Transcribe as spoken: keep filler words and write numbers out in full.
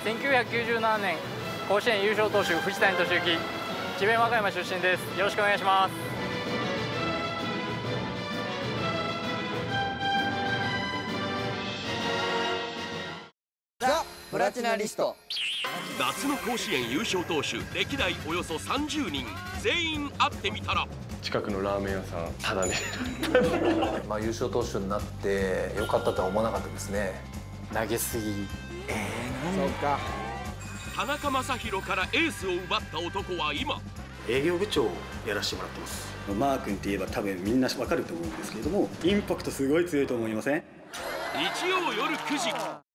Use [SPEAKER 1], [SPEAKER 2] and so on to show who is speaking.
[SPEAKER 1] せんきゅうひゃくきゅうじゅうななねん甲子園優勝投手藤谷俊之、智弁和歌山出身です。よろしくお願いします。
[SPEAKER 2] ザ・プラチナリスト。
[SPEAKER 3] 夏の甲子園優勝投手歴代およそさんじゅうにん全員会ってみたら、
[SPEAKER 4] 近くのラーメン屋さんただね
[SPEAKER 5] まあ優勝投手になってよかったとは思わなかったですね。
[SPEAKER 1] 投げすぎ。
[SPEAKER 2] えー、そうか。
[SPEAKER 3] 田中将大からエースを奪った男は今
[SPEAKER 6] 営業部長をやらせてもらってます。マー君って言えば多分みんなわかると思うんですけれども、インパクトすごい強いと思いません？
[SPEAKER 3] 日曜夜くじ。